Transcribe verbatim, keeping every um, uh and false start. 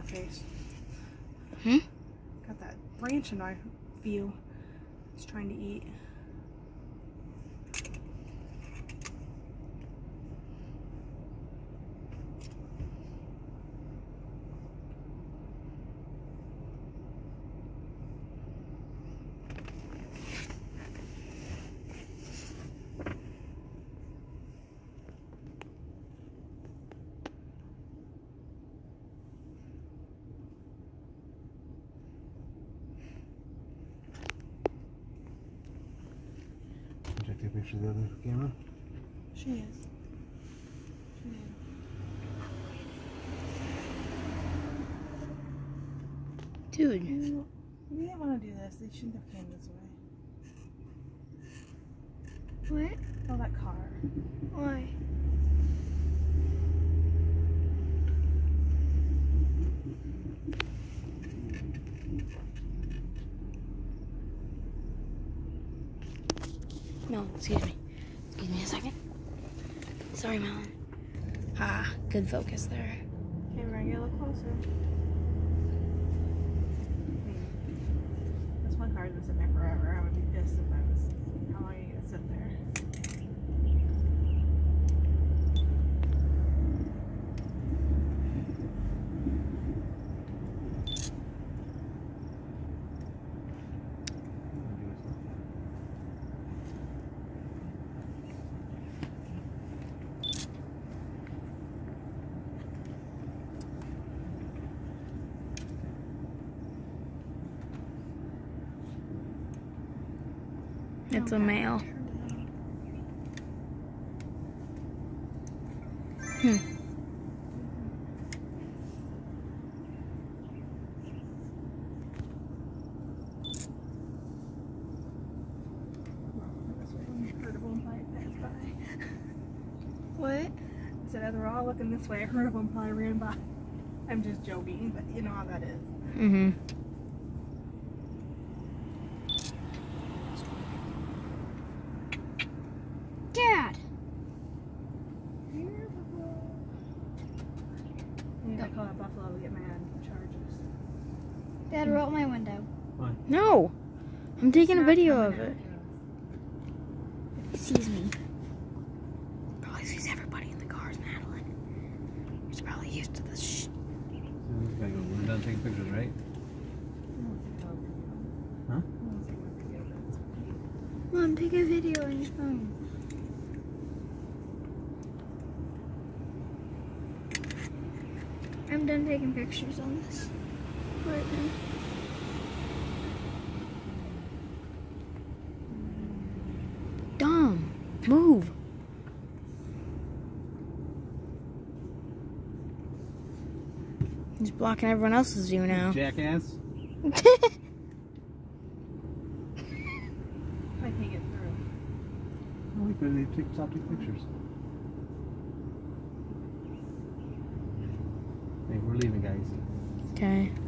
face. Hmm? Got that branch in my view. It's trying to eat. Take a picture of the other camera. She is. She is. Dude. You, we didn't want to do this. They shouldn't have came this way. What? Oh, that car. Why? No, excuse me. Excuse me a second. Sorry, Melon. Ah, good focus there. Okay, we're gonna get a little closer. This one car's been sitting there forever. I would be pissed if I was. How long are you gonna sit there? It's a male. Hmm. What? I said, as we're all looking this way, I heard of them probably ran by. I'm just joking, but you know how that is. Mm-hmm. Dad! You gotta call that buffalo to get mad and charges. Dad, roll out my window. What? No! I'm taking a Not video coming of after it. us. He sees me. Probably sees everybody in the cars, Madeline. He's probably used to this shit. So this guy goes, we're done taking pictures, right? Huh? Mom, take a video on your phone. I'm done taking pictures on this right now. Dumb. Move. He's blocking everyone else's view now. Jackass. I can't get through. Oh, we could have take, stop taking pictures. Hey, we're leaving, guys. Okay.